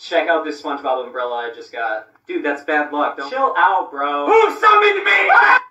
Check out this SpongeBob umbrella I just got. Dude, that's bad luck. Don't... Chill out, bro. Who summoned me?